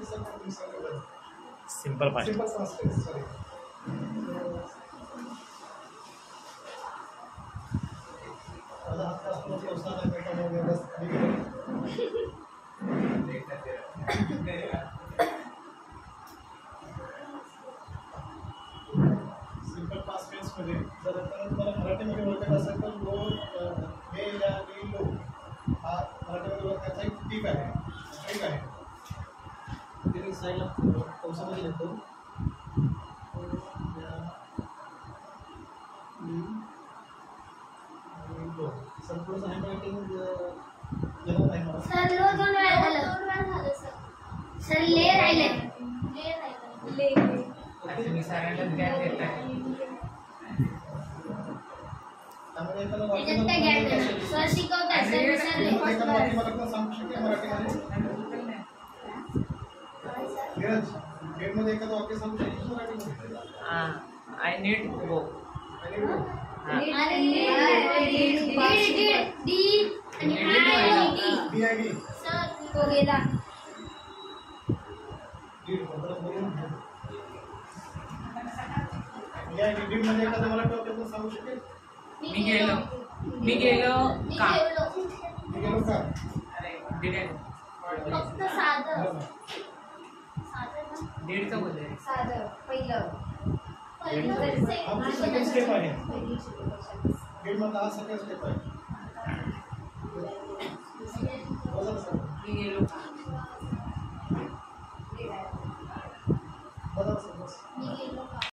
simple past sorry simple past tense मध्ये जर तुम्हाला मराठीमध्ये ओळखायचं असेल तर लो हे या आणि लो हा मराठीमध्ये ओळखायचा एक टीक आहे ट्रिक आहे ते साईडला कंसामध्ये लिहितो संपूर्ण हँडरायटिंग जमत आहे मला सर लो 2 वेळा झालं सर ले राहिले ले तुम्ही सरांना ज्ञान देताय त्यामुळे एखादं त्याच्यात काय गॅप नाही सर शिकवतात सर एखादं वाक्य मला पण सांगू शकते मराठीमध्ये नीरज गेटमध्ये एखादं वाक्य सांगू शकते मराठीमध्ये आय नीड गो अरे डी आणि DID सर तो गेला या डी मध्ये एखादं मला टॉपिक सांगू शकेल मी गेलो का मी गेलो का अरे डिडेंट फक्त साधं दीडचं बोलले साधं पहिलं हा सेकंड स्टेप आहे गेट मधला हा सेकंड स्टेप आहे मी गेलो का